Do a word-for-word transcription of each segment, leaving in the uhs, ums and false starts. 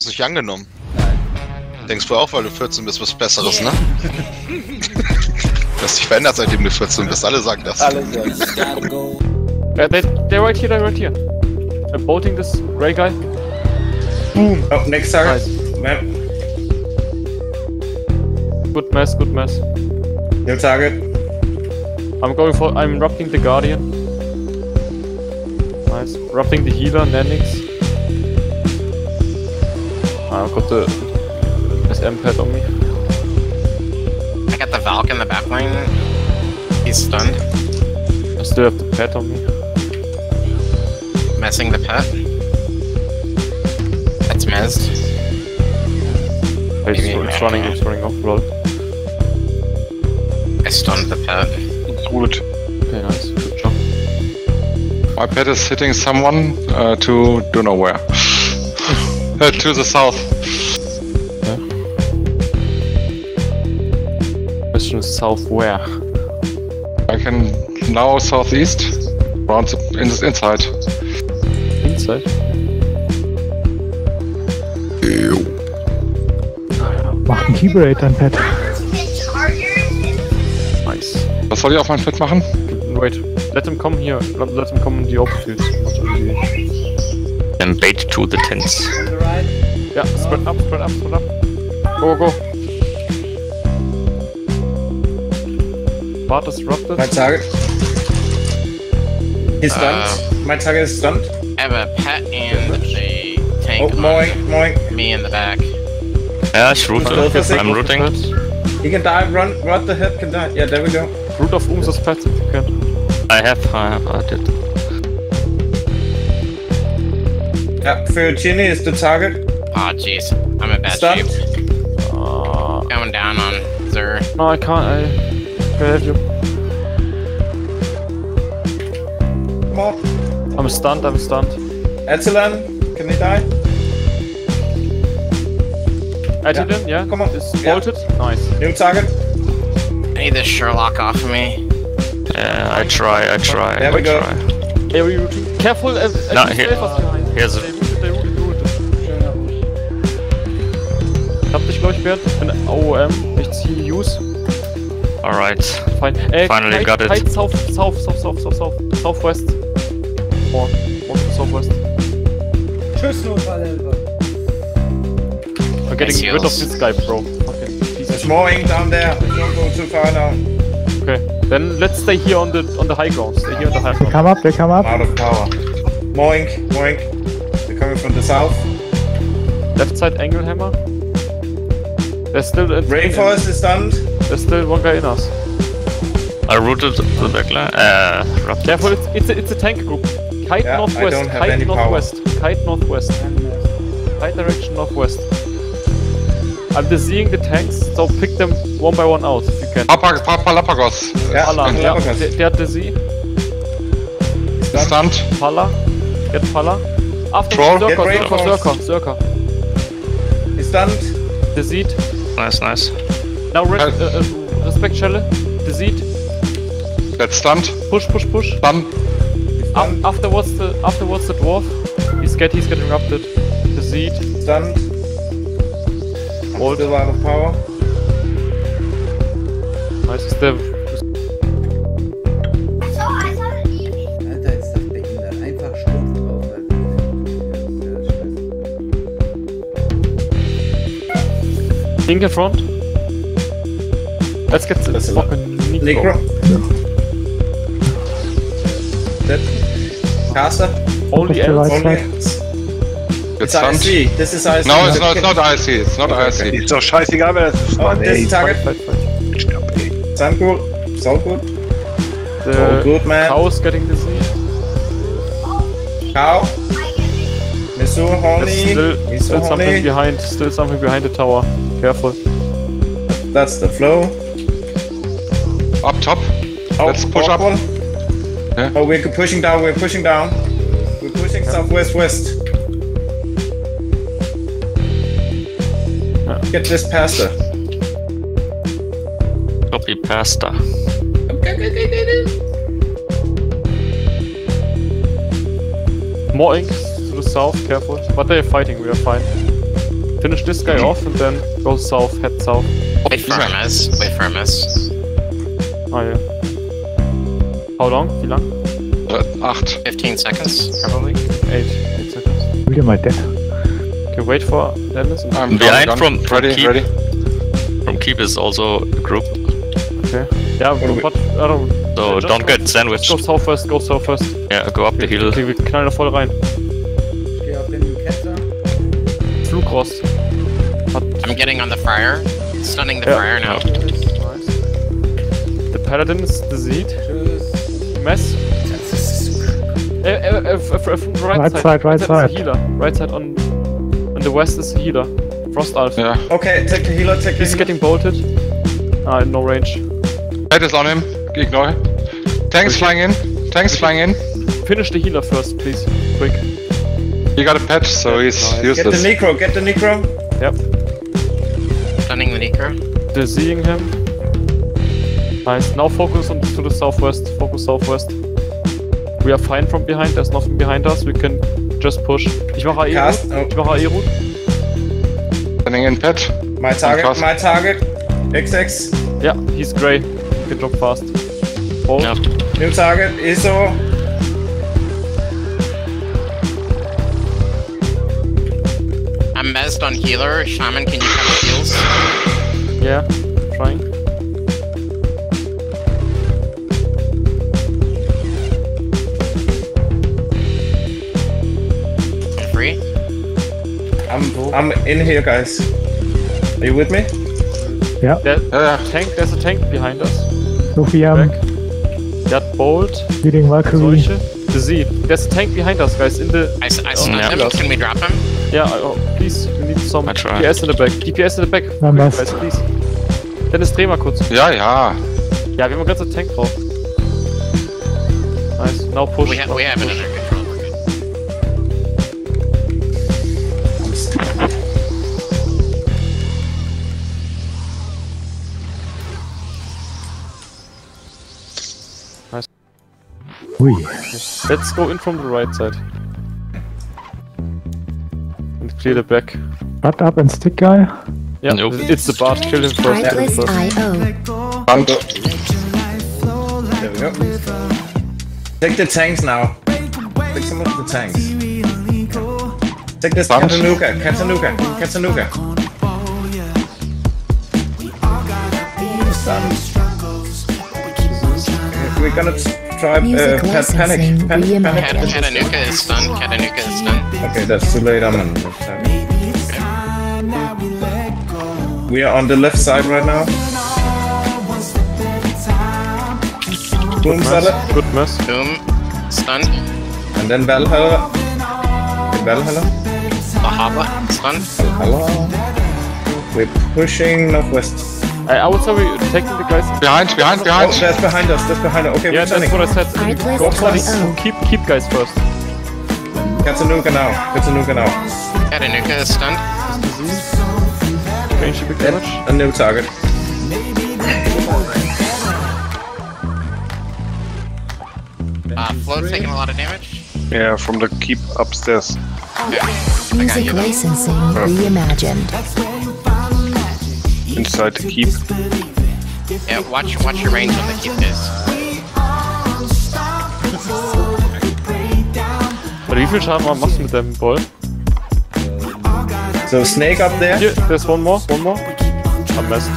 Hast nicht angenommen? Nein. Denkst du auch, weil du vierzehn bist, was Besseres, yeah. Ne? Du hast dich verändert, seitdem du vierzehn bist. Alle sagen das. Alle sagen. uh, they, they're right here, they're right here. I'm bolting this grey guy. Boom. Oh, next target. Nice. Map. Good mess, good mess. New target. I'm going for. I'm rupting the Guardian. Nice. Rupting the healer, Nannix. I've got the S M pad on me. I got the Valk in the back line. He's stunned. I still have the pad on me. Messing the pet. That's messed. It's, it's running, it's running off roll. I stunned the pet. Good. Okay, nice. Good job. My pet is hitting someone uh, to don't know where. uh, to the south. Yeah. Question is south where? I can now southeast. Around the, in the inside. Inside? Macht ein Keyblade dein Pet. Nice. Was soll ich auf mein Pet machen? Wait, let them come here. Let them come in the open fields. Then bait to the tents. Yeah, spread up, spread up, spread up. Go, go. Bart is disrupted. My target. He's stunned. Uh, My target is stunned. I have a pet and a tank. Oh, moink, moink. Me in the back. Yeah, ich route. I'm rooting. He can die, run, run the head can die. Yeah, there we go. Root of Umsa's pet if you can. I have, I have, I did. Yeah, Fiorini is the target. Aw, oh, jeez. I'm in bad Stunned. shape. Uh, Going down on Zer. no, I can't. I can have you. Come on. I'm stunned. I'm stunned. Etilen, can he die? Etilen, yeah. Come on. Is Yeah. bolted. Nice. New target. I need this Sherlock off of me. Yeah, I try, I try, There I we go. try. Hey, are you rooting? Careful. Uh, No, uh, here- behind. here's a- They rooted. They rooted. They rooted. Ich hab dich, glaub ich, Bert. Ich bin O O M. Ich ziehe Use. Alright. Fine. Äh, Finally kite, got it. Kite south, south, south, south, south, south, southwest. More, more to southwest. Tschüss, Notfallhilfe. I'm getting Nice rid of heals. this guy, bro. Fucking piece There's of more ink down there. Don't go too far now. shit. Okay, then let's stay here on the on the high ground. Stay here on the high They ground. come up, they come up. I'm out of power. More ink, more ink. They're coming from the south. Left side angle hammer. There's still a, Rainforest is stunned. There's still one guy in us. I rooted the backline. Uh, rough. Careful, it's it's a, it's a tank group. Kite Yeah, I northwest. don't have Kite any power. northwest. Kite northwest. Kite direction northwest. I'm dizzying the tanks, so pick them one by one out if you can. Papa, Papa Lapagos. Yeah, Pala, ja, Galapagos. der, der hat Dizzy. Stunned. Stunned. Pala. Get Pala. After Troll. Zerka, Get Zerka, reinforced. Zerka, Zerka. He's stunned. Dizzied. Nice, nice. Now res Uh, uh, uh, respect Schelle. Dizzied. That's stunned. Push, push, push. Done. Af afterwards the afterwards the dwarf. He's get he's getting erupted. Dizzied. Stunned. Hold. Still out of power. Nice. Ist der Alter, ist das behindert. Einfach stumpf drauf. Link in front. Let's get the That's a fucking Necro. Necro. Dead. Caster. Only Push the else. right Only. side. It's It's I stunned. C. This is I C. No, it's not, it's not I C. It's not I C. Ist doch scheißegal, wer das ist. Oh, Mann, this ey. is target. Fight, fight. Stopp, ey. Sound good. So good. The So good, man. cow's getting dizzy. Cow. Misu There's Honey. still, Misu still something Honey. behind. Still something behind the tower. Careful. That's the flow. Up top. Oh, Let's push up. one. Yeah. Oh, we're pushing down. We're pushing down. We're pushing southwest west. Yeah. Get this pasta. Copy pasta. More ink to the south. Careful. But they're fighting. We are fine. Finish this guy off and then go south, head south. Wait for Hermes. Wait for Hermes. Oh yeah. How long? Wie lang? Uh, acht. fifteen seconds, probably. Eight. Eight seconds. Really my dead. Okay, wait for Dennis. And I'm Behind done, from- done. from ready, keep. ready. From keep is also a group, okay. Yeah, do we- but I don't. so just don't go- get sandwiched. Go south first, go south first. Yeah, go up the hill. Okay, wir knallen da voll rein. Ich geh auf den Ketzer. Flugrost. Hat I'm getting on the Friar. Stunning the Yeah. Friar now. nice. The Paladin is the Seed. Tschüss. Mess. Uh, uh, uh, f- f- from the right, Right side. side, right is side. the healer. Right side on. On the west is the healer. Frost Alf. Yeah. Okay, take the healer, take the He's healer. getting bolted. Ah, no range. Pet is on him. Ignore him. Tanks flying in. Tanks flying in. Finish the healer first, please. Quick. He got a pet, so he's Get the useless. necro, get the necro. Yep. Stunning the Necro. They're seeing him. Nice. Now focus on to the southwest. Focus southwest. We are fine from behind. There's nothing behind us. We can just push. Ich mache A E Cast. Route. Oh. Ich mache A E Route. Sending in pet. My target, Cast. my target. X X. Yeah, he's grey. You can drop fast. Bolt. Yeah. New target. I S O. I'm mezzed on healer. Shaman, can you cover heals? Yeah. Trying. I'm free. I'm, I'm in here, guys. Are you with me? Yeah. There, Yeah, tank. There's a tank behind us. Sophiam, Back. That bolt. leading Valkyrie. Solche. The Z. There's a tank behind us, guys. In the. I, s- I stunned yeah. him. Can we drop him? Yeah. Oh, please. We need some I try. D P S in the back. D P S in the back. Ja, Quick, was? guys, please. Dennis, dreh mal kurz. ja. Ja, ja. Ja, wir haben ganz einen Tank drauf. Nice. Now push. We, ha we have it under control. We're good. Ui. Let's go in from the right side. And clear the back. Butt up and stick guy. Yeah, Nope. it's the Bard. Kill him first. Kill him Artlist first. I O. Hunt. There we go. Take the tanks now. Take some of the tanks. Take this Punch. Catanuga, Catanuga, Catanuga. We're gonna try uh, Music pa- licensing panic, panic, reimagined. panic. Cat Catanuka is stunned. Catanuka is stunned. Okay, that's too late. I'm on. We are on the left side right now. Boom salad, Good mess. Boom. Stunned. and then Valhalla. Okay, Valhalla. Bahaba. Stunned. Valhalla. We're pushing northwest. I, I would say we're taking the guys. Behind, behind, Oh, behind. that's behind us. That's behind us. Okay, Yeah, we're that's turning. what I said. Artlist Go for this. I O. Keep, keep guys first. Catanuga now. Catanuga now. Catanuka is stunned. Range big Then damage. a new target. Uh, Float taking a lot of damage. Yeah, from the keep upstairs. Okay. I got Music you though. licensing reimagined. Inside the keep. Yeah, watch watch your range on the keep guys. Warte, wie viel Schaden machst du mit deinem Ball? So snake up there. Hier, there's one more, one more. Am besten.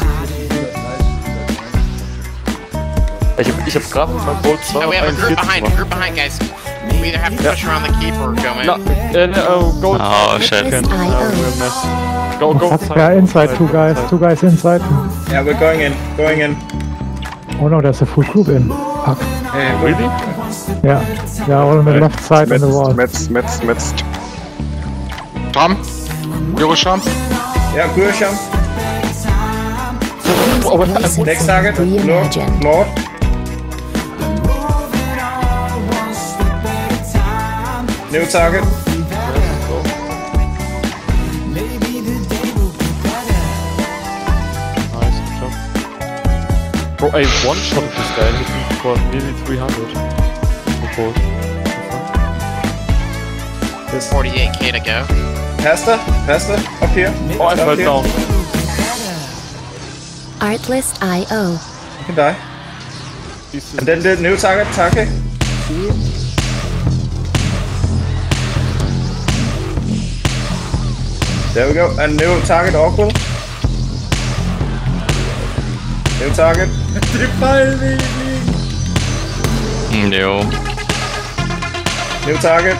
Ich hab, ich hab grad mit meinem Bolt Oh, we have a group behind. gemacht. Group behind, guys. We either have to push around the keep or go in. Na, äh, ne, äh, go. Oh, shit. Can, I O. uh, we're messed. Go, go. That's guy inside, two guys, two guys inside. Yeah, we're going in. Going in. Oh no, there's a full group in. Fuck. Hey, Really? Yeah, yeah, all on the left side in the wall. Metz, Metz, Metz. Sham. Eurosham. Yeah, Gursham. Music Next target. licensing North. reimagined. North. New target. Nice, good job. Bro, I one-shotted this guy and hit him for nearly three hundred. With bolt. There's forty-eight K to go. Pasta, Pasta, up here. Oh, I Up fell here. down. Artlist I O. You can die. And then the new target, Take. There we go. And new target, Orkul. New target. No. New target.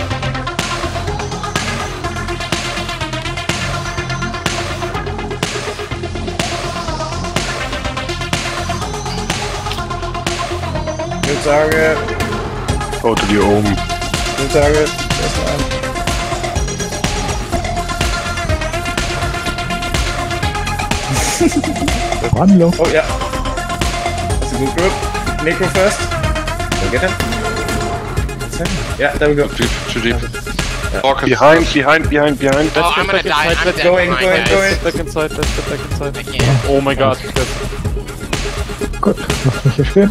New target. Go to the home. New target. That's fine. Run low. Oh yeah. That's a good group. Necro first. Go get him. That's him. Yeah, there we go. Deep, too deep. Focus. Behind, behind, behind, behind. Oh, I'm gonna die. I'm dead. Going, Never going, mind, going. guys. Back inside, let's get back inside. I can't. Oh my god. Yes. Gut, lass mich hier stehen.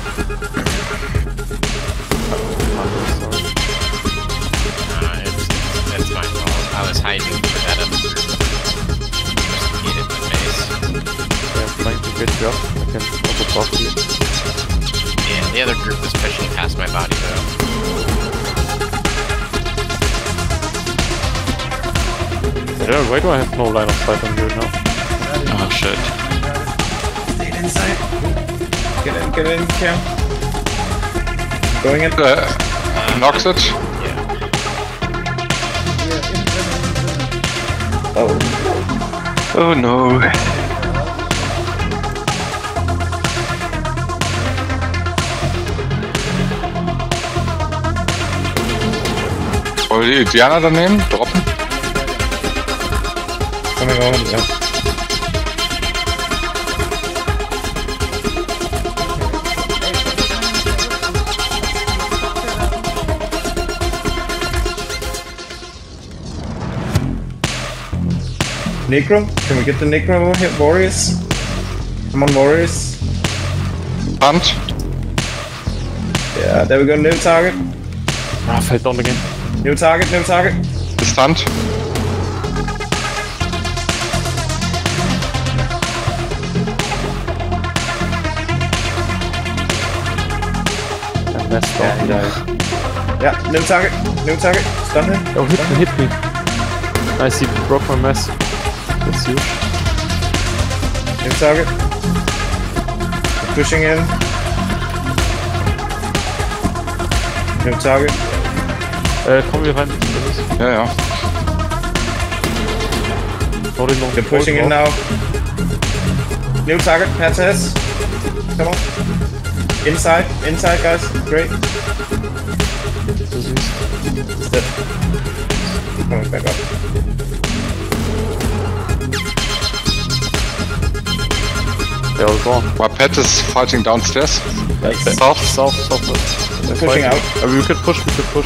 Uh, it's, it's my fault. I was hiding for that other group. Just needed my face. Yeah, I'm trying to get you up. I can also talk to you. Yeah, the other group was pushing past my body though. Yeah, why do I have no line of sight on you now? Oh shit. Stay inside. Get in, get in, Cam. Going in. Uh, knocks it. Oh. Oh no. Wollen wir die Diana dann nehmen? Droppen? Coming on, yeah. Necro? Can we get the Necro here? Warriors? Come on, Warriors. Hunt. Yeah, there we go. New target. Ah, I fell down again. New target, new target. Ist Hunt. I messed up. Yeah, new target, new target. Stun him. Oh, hit me, hit me. Nice, he broke my mess. That's huge. New target. Pushing in. New target. Äh, kommen wir rein. Ja, ja. Hau den noch They're pushing in now. New target, Patas. Come on. Inside, inside, guys. Great. It's dead. Coming back up. They're all gone. My pet is fighting downstairs. That's South. South, southwest. They're pushing fighting. out. Uh, we could push, we could push.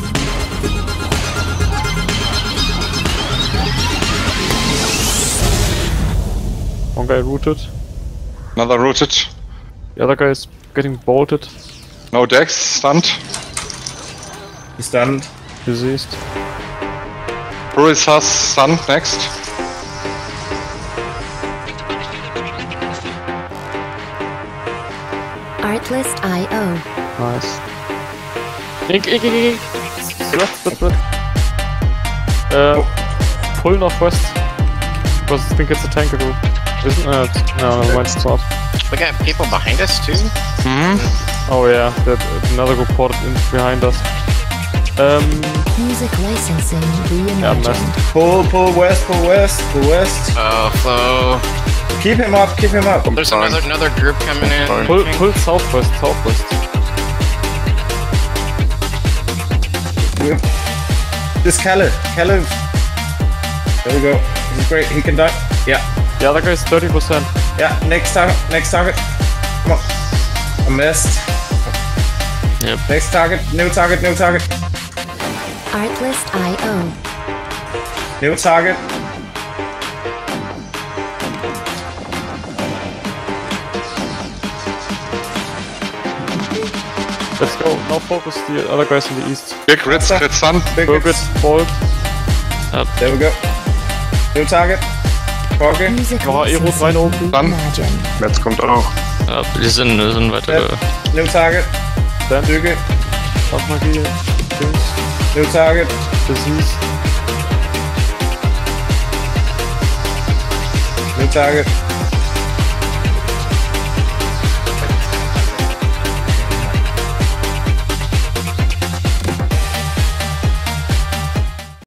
One guy rooted. Another rooted. The other guy is getting bolted. No Dex. Stunned. He's stunned. Diseased. Bruce has stunned next. Artlist I O. Nice. Ink, ink, ink, ink. Split, split, split. Uh, pull northwest. Because I think it's a tanker group. Isn't it? Uh, no, never mind, it's not. We got people behind us too? Mhm. Oh yeah, that, another group ported in behind us. Um, Music licensing yeah, reimagined. messed. Pull, pull west, pull west, pull west. Oh, flow. Keep him up, keep him up. There's another another group coming in. Pull, pull southwest, southwest. This Kalle, Kalle. There we go. He's great. He can die. Yeah, The other guy is thirty percent. yeah. Next target, next target. Come on. I missed. Yep. Next target, new target, new target, Artlist I O. new target. Let's go. Now focus the other guys in the east. Big Ritz, crit stun. Big Birgit, hits. Bolt. Up. There we go. New target. Okay. Music Noch Aero licensing. rein oben. Dann. Imagine. Metz kommt auch. Ja, die sind, die sind weiter. Yep. New target. Dann Züge. Waffmagie. Dings. New target. Disease. New target.